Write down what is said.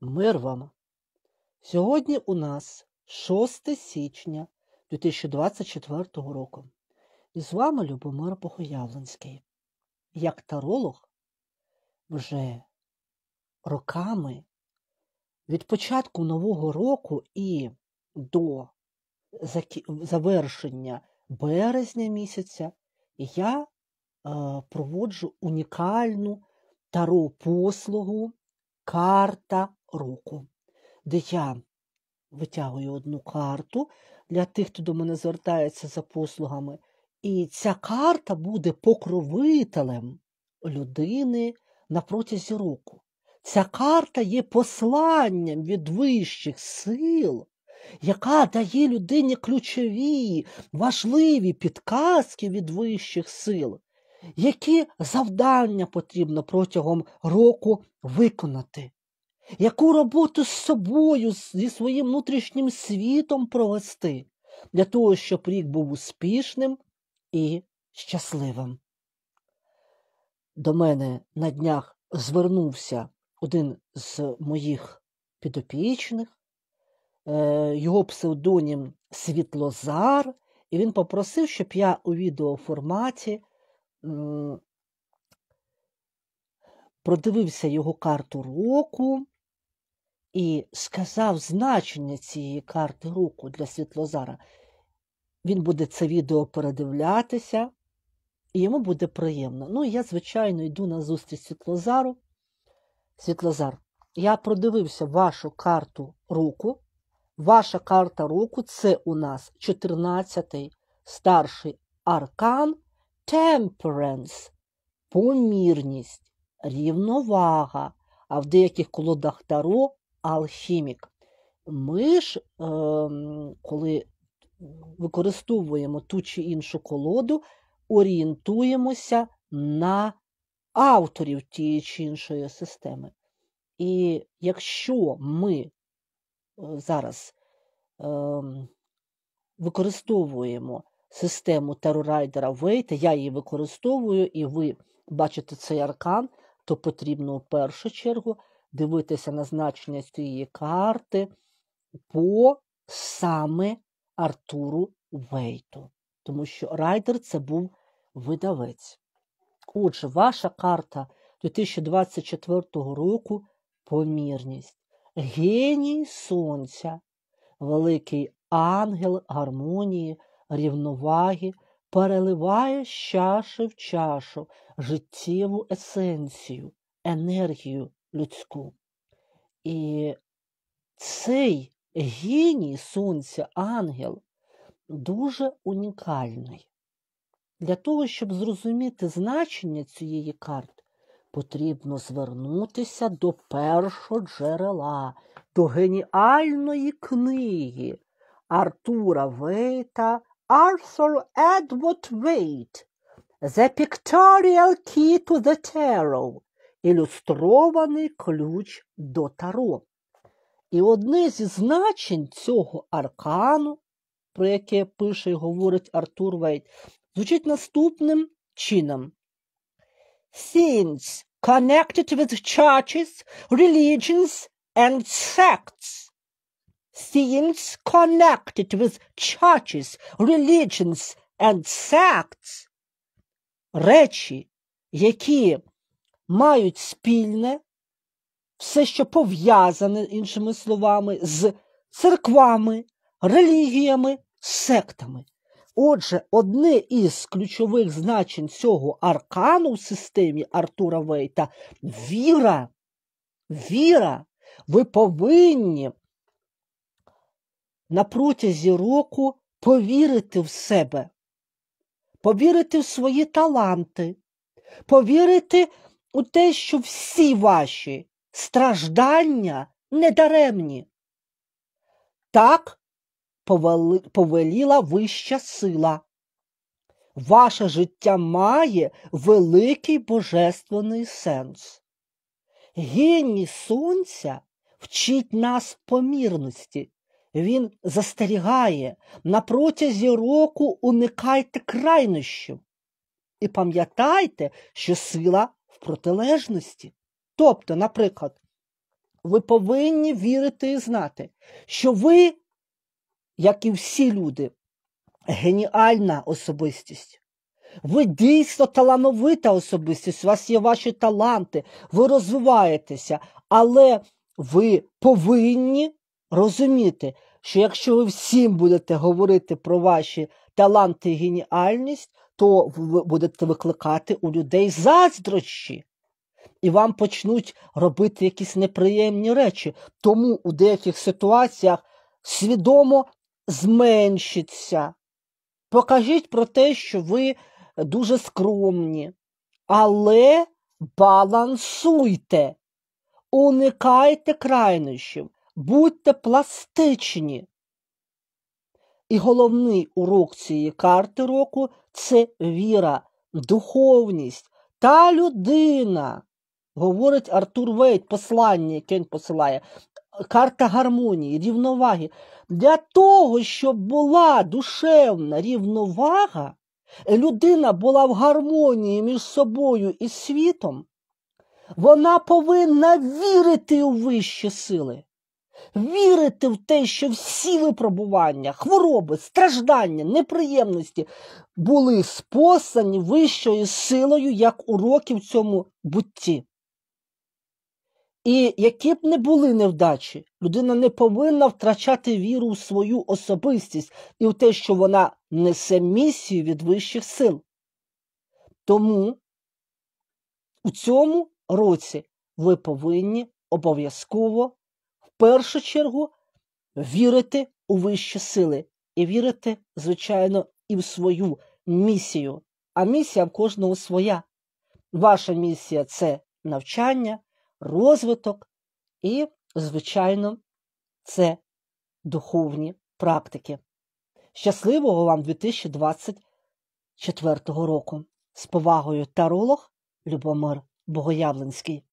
Мир вам! Сьогодні у нас 6 січня 2024 року. І з вами Любомир Богоявленський. Як таролог вже роками від початку Нового року і до завершення березня місяця я проводжу унікальну таро-послугу «Карта року», де я витягую одну карту для тих, хто до мене звертається за послугами, і ця карта буде покровителем людини на протязі року. Ця карта є посланням від вищих сил, яка дає людині ключові, важливі підказки від вищих сил, які завдання потрібно протягом року виконати, яку роботу з собою, зі своїм внутрішнім світом провести, для того, щоб рік був успішним і щасливим. До мене на днях звернувся один з моїх підопічних, його псевдонім Світлозар, і він попросив, щоб я у відеоформаті продивився його карту року і сказав значення цієї карти року для Світлозара. Він буде це відео передивлятися, і йому буде приємно. Ну, я, звичайно, йду на зустріч Світлозару. Світлозар, я продивився вашу карту року. Ваша карта року – це у нас 14-й старший аркан Temperance, помірність, рівновага, а в деяких колодах таро – алхімік. Ми ж, коли використовуємо ту чи іншу колоду, орієнтуємося на авторів тієї чи іншої системи. І якщо ми зараз використовуємо систему Таро-райдера Вейта, я її використовую, і ви бачите цей аркан, то потрібно в першу чергу дивитися на значення цієї карти по саме Артуру Вейту. Тому що райдер – це був видавець. Отже, ваша карта 2024 року – помірність. Геній сонця, великий ангел гармонії, рівноваги, переливає з чаші в чашу життєву есенцію, енергію людську. І цей геній сонця, ангел, дуже унікальний. Для того, щоб зрозуміти значення цієї карти, потрібно звернутися до першого джерела, до геніальної книги Артура Вейта «Arthur Edward Waite. The Pictorial Key to the Tarot» ілюстрований ключ до Таро. І одне зі значень цього аркану, про яке пише і говорить Артур Вейт, звучить наступним чином. Things connected with churches, religions and sects. Things connected with churches, religions and sects. Речі, які мають спільне, все, що пов'язане, іншими словами, з церквами, релігіями, сектами. Отже, одне із ключових значень цього аркану в системі Артура Вейта – віра. Віра. Ви повинні на протязі року повірити в себе, повірити в свої таланти, повірити у те, що всі ваші страждання недаремні. Так повеліла вища сила. Ваше життя має великий божественний сенс. Геній сонця вчить нас помірності. Він застерігає, на протязі року уникайте крайнощів. І пам'ятайте, що сила в протилежності. Тобто, наприклад, ви повинні вірити і знати, що ви, як і всі люди, геніальна особистість. Ви дійсно талановита особистість, у вас є ваші таланти, ви розвиваєтеся, але ви повинні розуміти, що якщо ви всім будете говорити про ваші таланти і геніальність, то ви будете викликати у людей заздрощі. І вам почнуть робити якісь неприємні речі. Тому у деяких ситуаціях свідомо зменшиться. Покажіть про те, що ви дуже скромні, але балансуйте, уникайте крайнощів, будьте пластичні. І головний урок цієї карти року – це віра, духовність. Та людина, говорить Артур Вейт, послання, яке він посилає, карта гармонії, рівноваги. Для того, щоб була душевна рівновага, людина була в гармонії між собою і світом, вона повинна вірити у вищі сили. Вірити в те, що всі випробування, хвороби, страждання, неприємності були спослані вищою силою, як уроки в цьому бутті. І які б не були невдачі, людина не повинна втрачати віру у свою особистість і в те, що вона несе місію від вищих сил. Тому у цьому році ви повинні обов'язково в першу чергу вірити у вищі сили. І вірити, звичайно, і в свою місію. А місія в кожного своя. Ваша місія – це навчання, розвиток і, звичайно, це духовні практики. Щасливого вам 2024 року! З повагою, таролог Любомир Богоявленський.